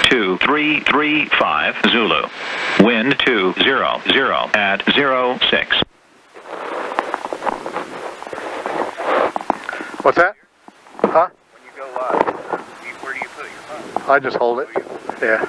2335 Zulu. Wind 200 at 06. What's that? Huh? When you go live, where do you put your phone? I just hold it. Yeah.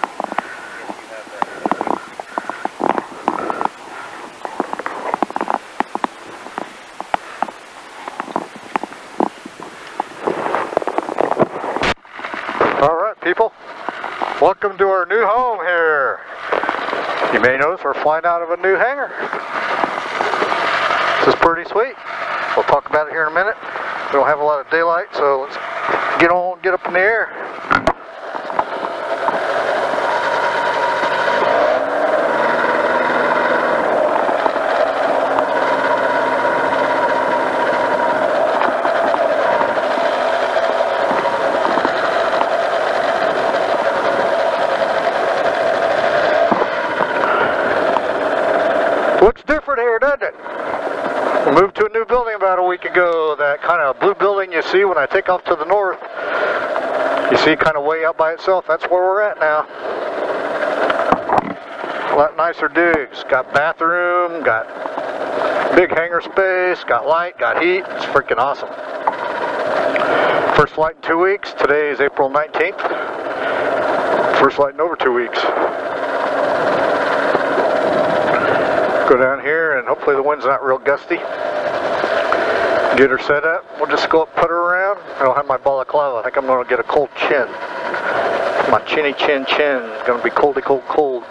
All right, people. Welcome to our new home here. You may notice we're flying out of a new hangar. This is pretty sweet. We'll talk about it here in a minute. We don't have a lot of daylight, so let's get up in the air. Looks different here, doesn't it? We moved to a new building about a week ago. That kind of blue building you see when I take off to the north. You see kind of way out by itself. That's where we're at now. A lot nicer digs. Got bathroom, got big hangar space, got light, got heat. It's freaking awesome. First flight in 2 weeks. Today is April 19th. First flight in over 2 weeks. Go down here and hopefully the wind's not real gusty. Get her set up. We'll just go up, put her around. I don't have my balaclava. I think I'm going to get a cold chin. My chinny chin chin is going to be coldy cold cold.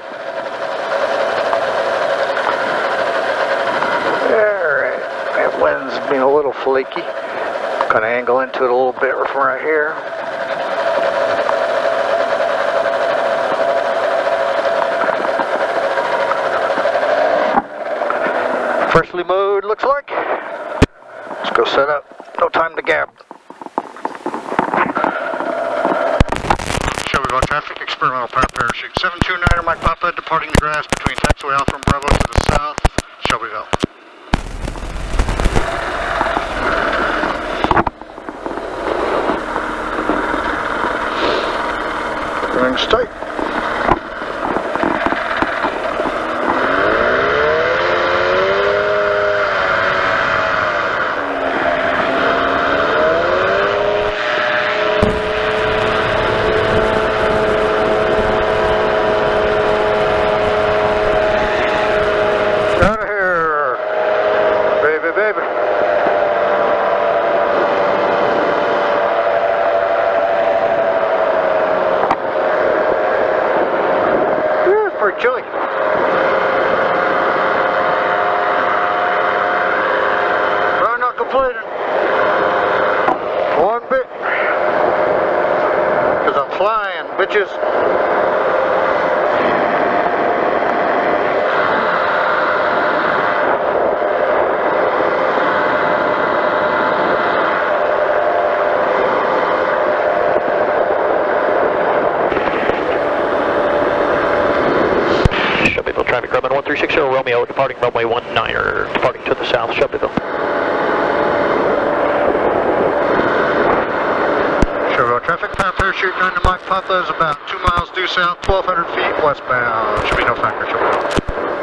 Alright. That wind's being a little flaky. Kind of angle into it a little bit from right here. Freshly mowed, looks like. Let's go set up. No time to gab. Shelbyville traffic, experimental power parachute. 729er Mike Papa, departing the grass between taxiway Alpha and Bravo to the south, Shelbyville. Everything's tight. Chilly. I'm not complaining. One bit. Because I'm flying, bitches. Traffic Grumman 1360 Romeo departing runway 19er, departing to the south, Shelbyville. Shelbyville traffic, power parachute 9 to Mike Papa is about 2 miles due south, 1,200 feet westbound. Should be no factor, Shelbyville.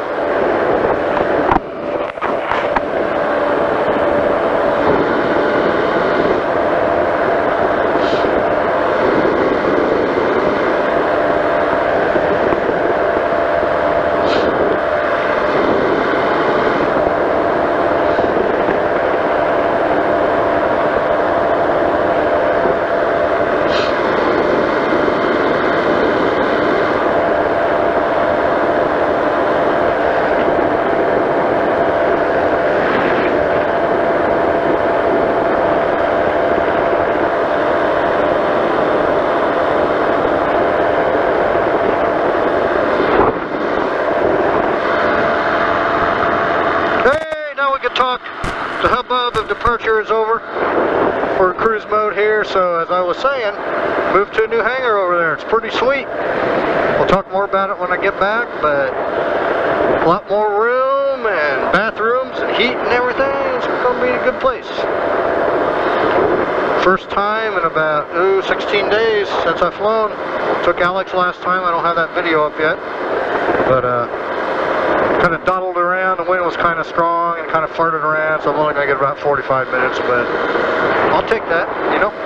Talk. The hubbub of departure is over. We're in cruise mode here, so as I was saying, moved to a new hangar over there. It's pretty sweet. We'll talk more about it when I get back, but a lot more room and bathrooms and heat and everything. It's going to be a good place. First time in about 16 days since I've flown. Took Alex last time. I don't have that video up yet, but kind of dawdled around. The wind was kind of strong and kind of flirted around, so I'm only going to get about 45 minutes, but I'll take that, you know.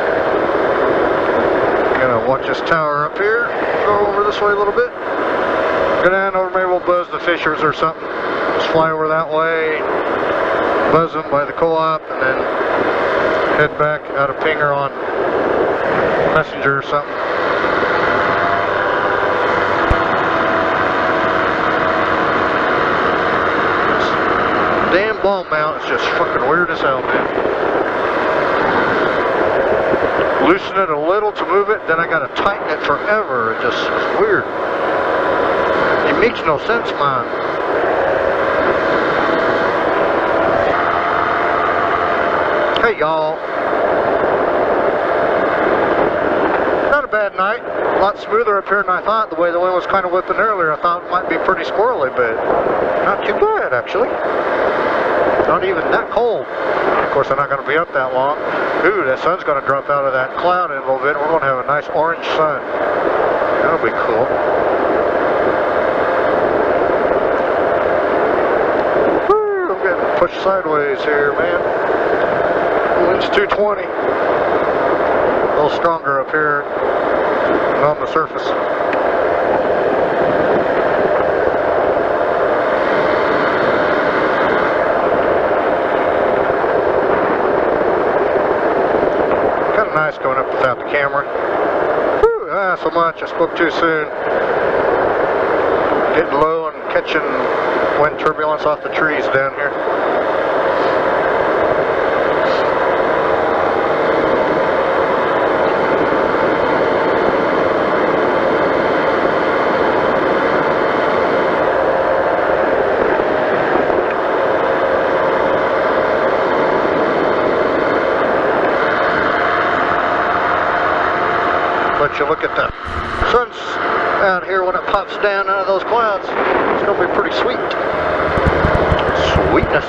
Gonna watch this tower up here. Go over this way a little bit. Go down over, maybe we'll buzz the fishers or something. Just fly over that way, buzz them by the co-op, and then head back out of Pinger on Messenger or something. This damn ball mount is just fucking weird as hell, man. Loosen it a little to move it, then I gotta tighten it forever. It's weird. It makes no sense, man. Hey y'all. Not a bad night. A lot smoother up here than I thought. The way the wind was kind of whipping earlier, I thought it might be pretty squirrely, but not too bad actually. Not even that cold. Of course, I'm not going to be up that long. Ooh, that sun's going to drop out of that cloud in a little bit. We're going to have a nice orange sun. That'll be cool. Woo, I'm getting pushed sideways here, man. Wind's 220. A little stronger up here than on the surface. Kind of nice going up without the camera. Whew, so much. I spoke too soon. Getting low and catching wind turbulence off the trees down here. But you look at the sun's out here when it pops down out of those clouds. It's going to be pretty sweet. Sweetness.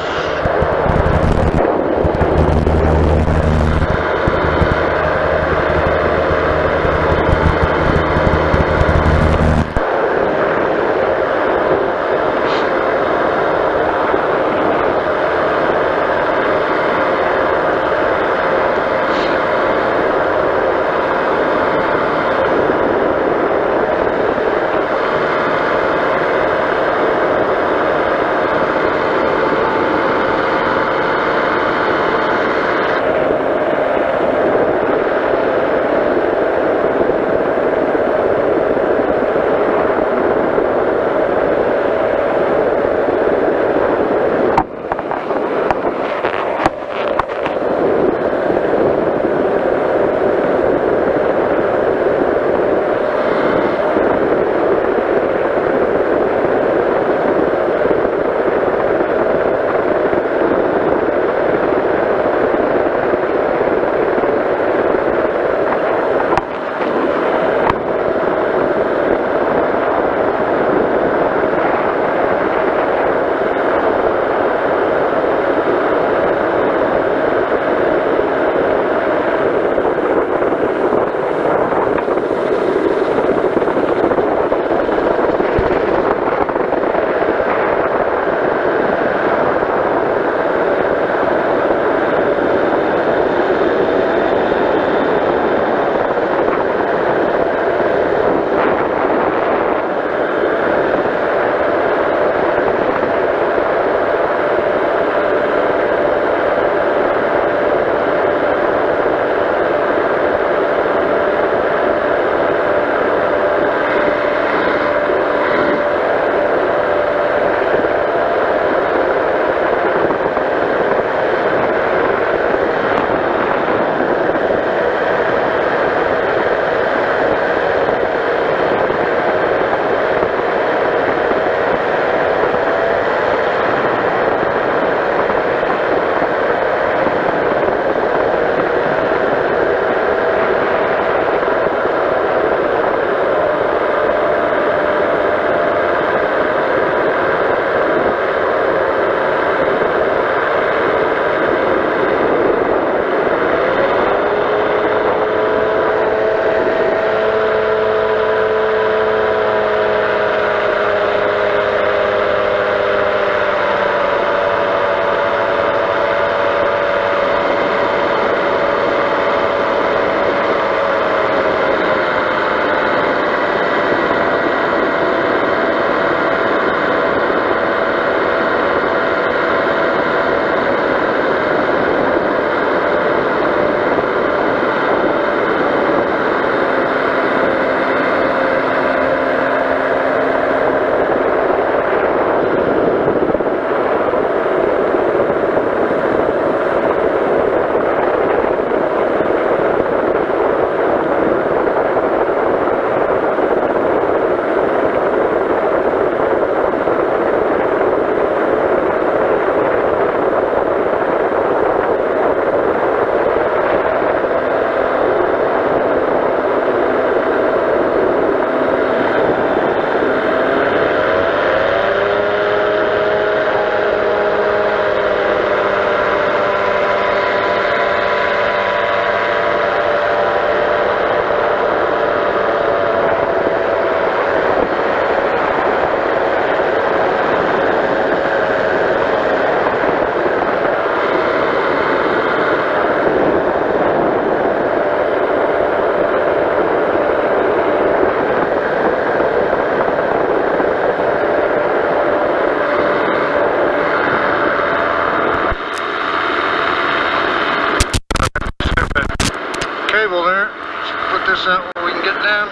getting down.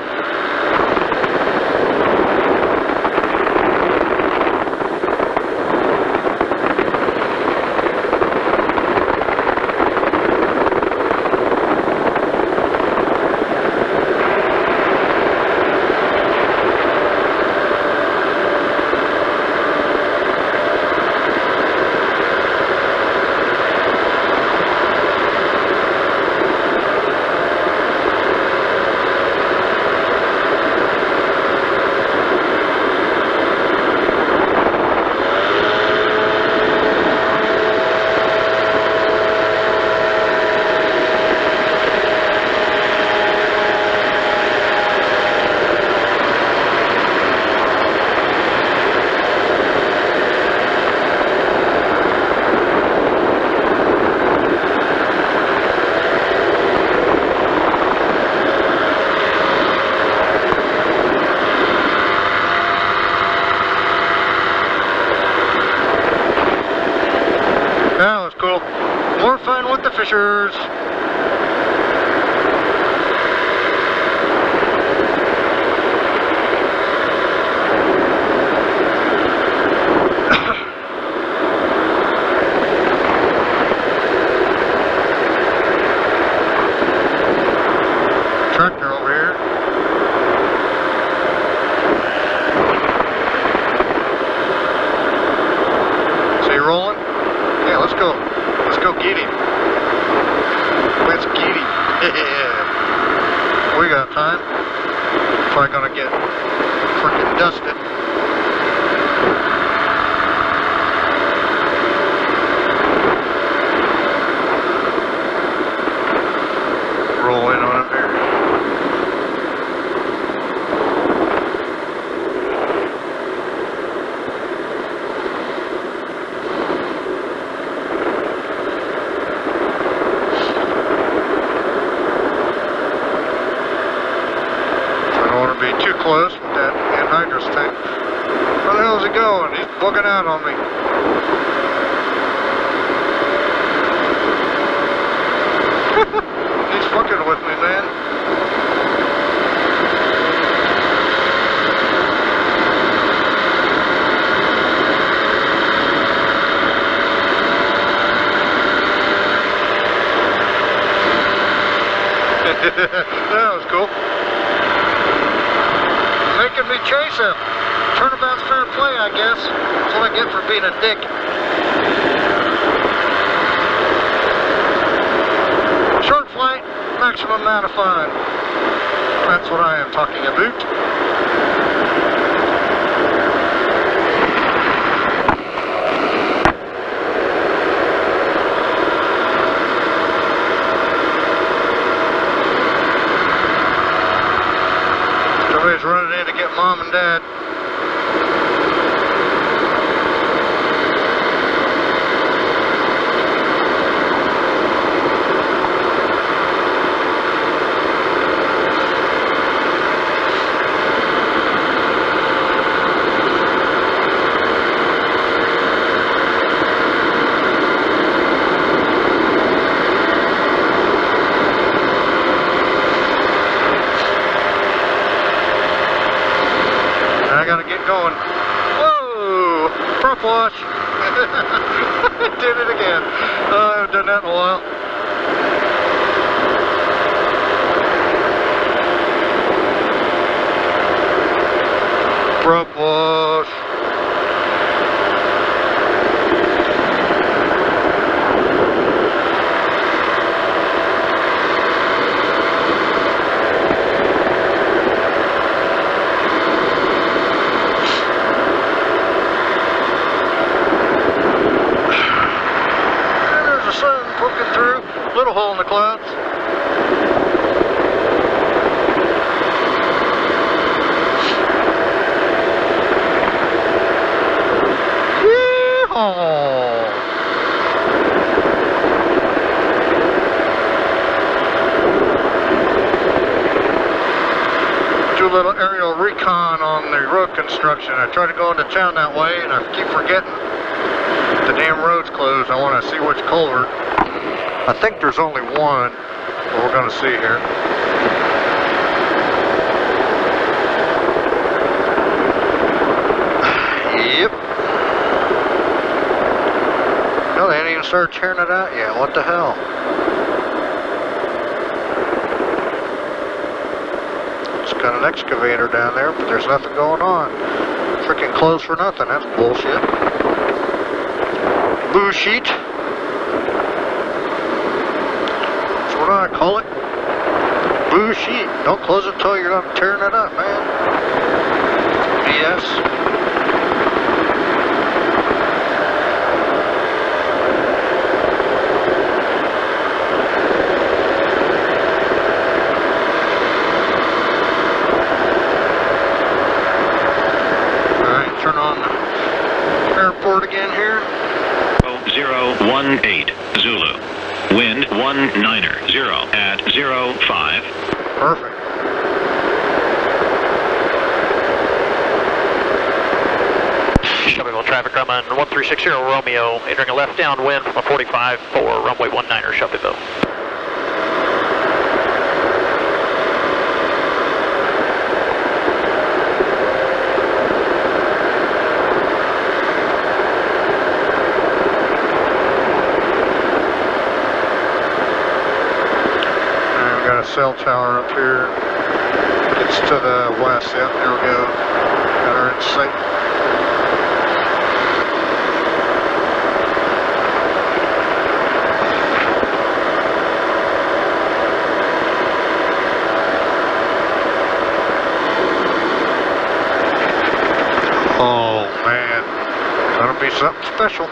That was cool. More fun with the fishers. Tractor over here. See rolling? Yeah, let's go. Let's go get him. Let's get him. Yeah. We got time. Probably gonna get freaking dusted. Roll in on him there. Be too close with that anhydrous tank. Where the hell is he going? He's bugging out on me. He's fucking with me, man. That was cool. Making me chase him. Turnabout's fair play, I guess. That's what I get for being a dick. Short flight, maximum amount of fun. That's what I am talking about. Somebody's running in to get Mom and Dad. I gotta get going. Whoa! Prop wash! Did it again. I haven't done that in a while. Prop wash. Little hole in the clouds. Yee-haw! Do a little aerial recon on the road construction. I try to go into town that way and I keep forgetting the damn road's closed. I want to see which culvert. I think there's only one, but we're going to see here. started tearing it out yet? What the hell? It's got an excavator down there, but there's nothing going on. Freaking closed for nothing. That's bullshit. Bullshit. That's what I call it. Bullshit. Don't close it until you're done tearing it up, man. BS. Alright, turn on the airport again here. 018 Zulu. Wind 190 at 05. Perfect. Shelbyville traffic Grumman 1360 Romeo, entering a left downwind from a 45 for runway 19er Shelbyville. Cell tower up here. It's to the west. Yep, there we go. Got her in sight. Oh man, gonna be something special.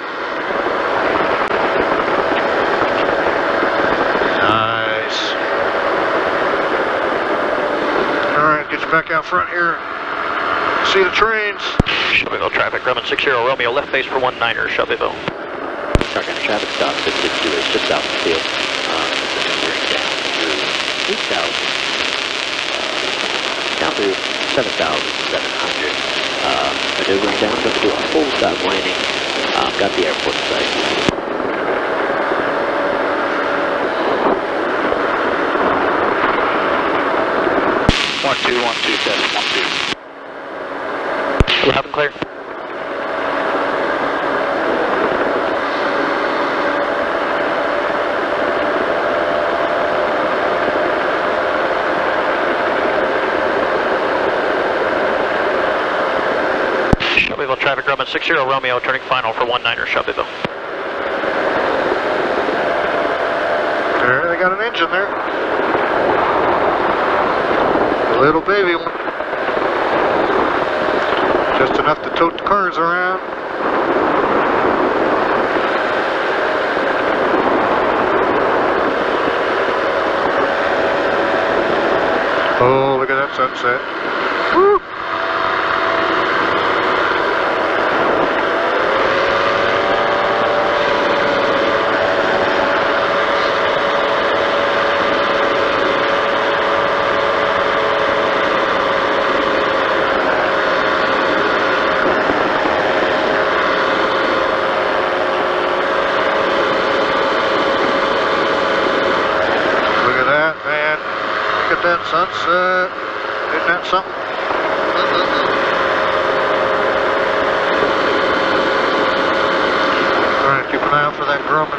Back out front here. See the trains. Shelbyville traffic, Grumman 60 Romeo, left base for 19er Shelbyville. Target traffic stop 662 just south of the field. Maneuvering down through 8,000, down through 7,700. Maneuvering down, going to do a full stop landing. Got the airport in sight. 1212712. We're having clear. Shelbyville traffic Grumman 60 Romeo, turning final for 19er Shelbyville. There, they got an engine there. Little baby one. Just enough to tote the cars around. Oh, look at that sunset. Woo! That sunset, isn't that something? Alright, keep an eye out for that Grumman.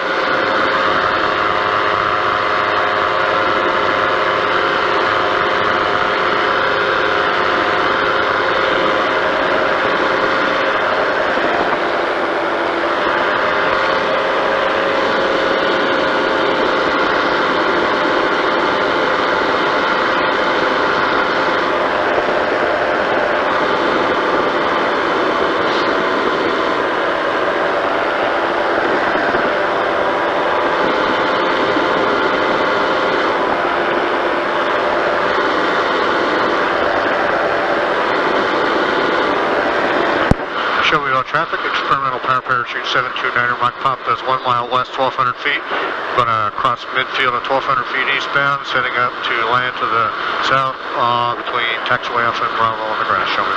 Traffic, experimental power parachute 729er, Mike Pop does 1 mile west, 1,200 feet. Gonna cross midfield at 1,200 feet eastbound, setting up to land to the south between taxiway Alpha and Bravo on the grass. Show me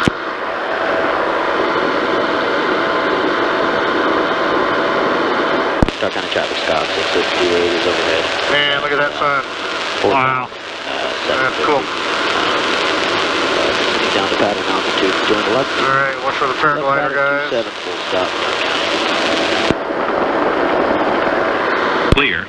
that. Start kind of traffic stop, 662 is overhead. Man, look at that sun. Wow. That's cool. Down to pattern altitude, join the left. Alright, watch for the paraglider, guys. 27, full stop. Clear.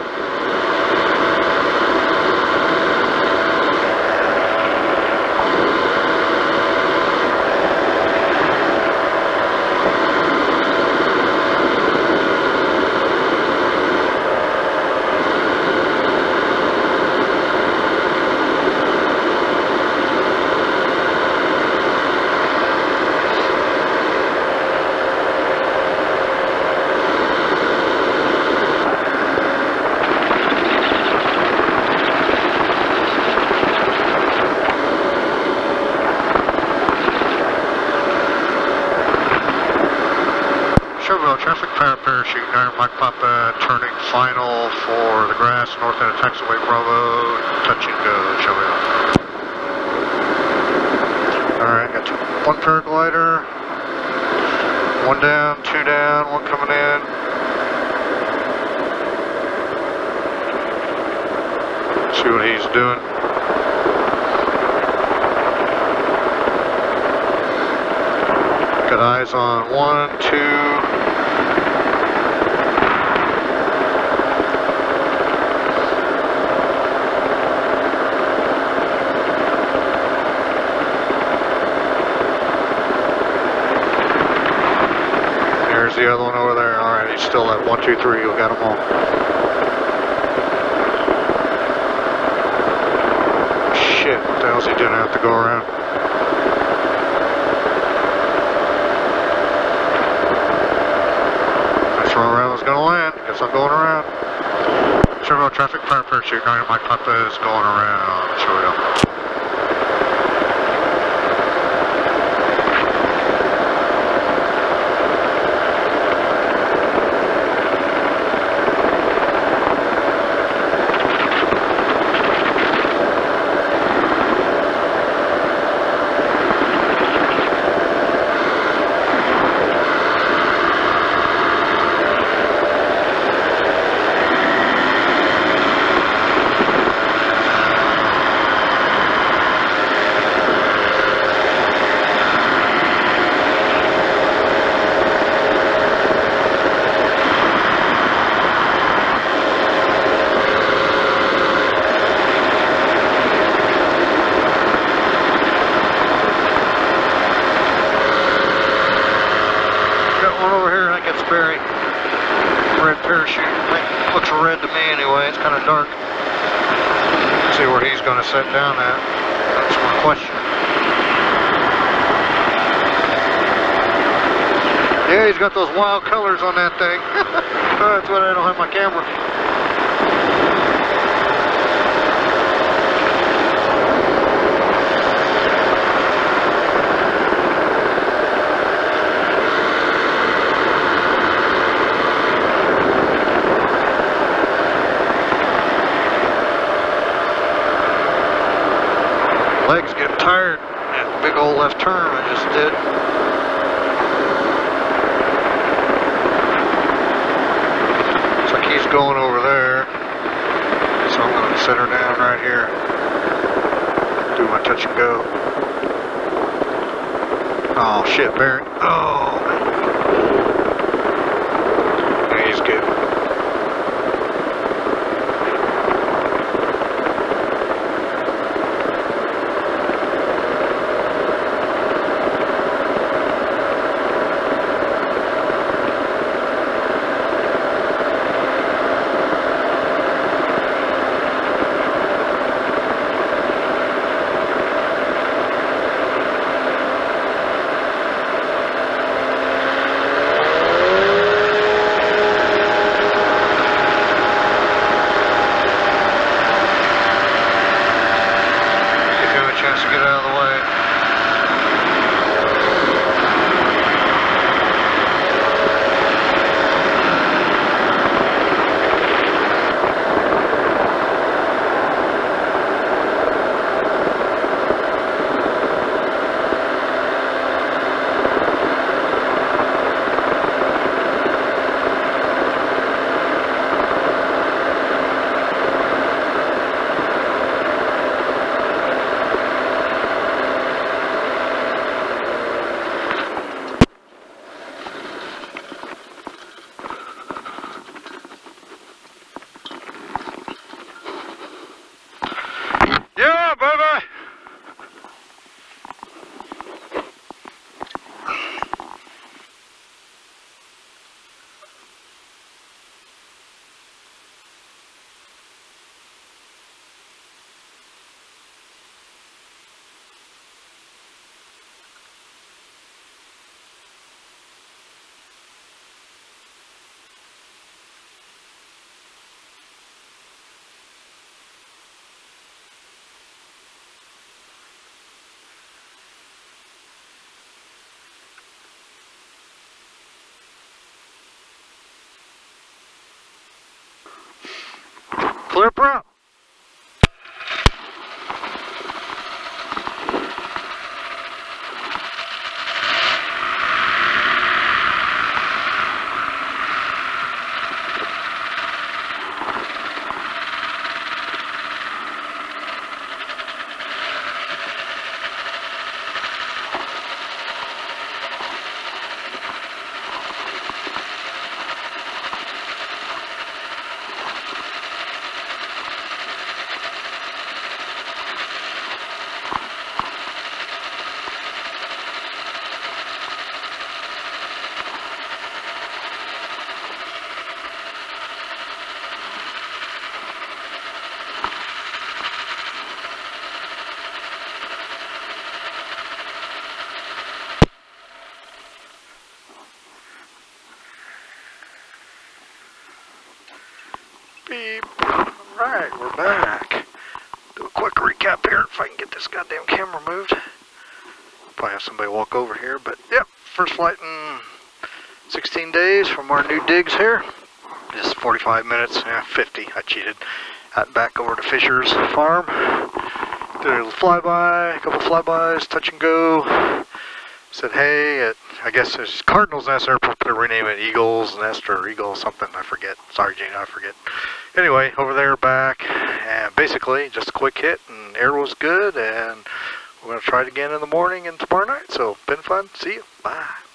Traffic parachute, 9 Mike Papa, turning final for the grass, north end of taxiway Bravo, touch and go, show me. Alright, got one paraglider, one down, two down, one coming in. See what he's doing. Got eyes on 1, 2. There's the other one over there. Alright, he's still at 1, 2, 3. You got them all. Shit, what the hell's he doing? I have to go around. That's where I was going to land. Guess I'm going around. Shrader traffic fire parachute. 9 Mike Papa is going around. Show you. Red parachute. Looks red to me anyway. It's kind of dark. See where he's going to set down at. That's my question. Yeah, he's got those wild colors on that thing. That's why I don't have my camera. Legs getting tired. That big old left turn I just did. Looks like he's going over there. So I'm going to set her down right here. Do my touch and go. Oh shit, Barry. Oh. Yeah, he's good. Ripper up. Beep. Alright, we're back. Do a quick recap here if I can get this goddamn camera moved. Probably have somebody walk over here, but yep, first flight in 16 days from our new digs here. Just 45 minutes, 50, I cheated. Out back over to Fisher's farm. Did a little flyby, a couple flybys, touch and go. Said hey at, I guess it's Cardinals Nest Airport, but rename it Eagles Nest or Eagle something, I forget. Sorry Gene, I forget. Anyway, over there, back, and basically just a quick hit, and air was good, and we're going to try it again in the morning and tomorrow night, so been fun. See you. Bye.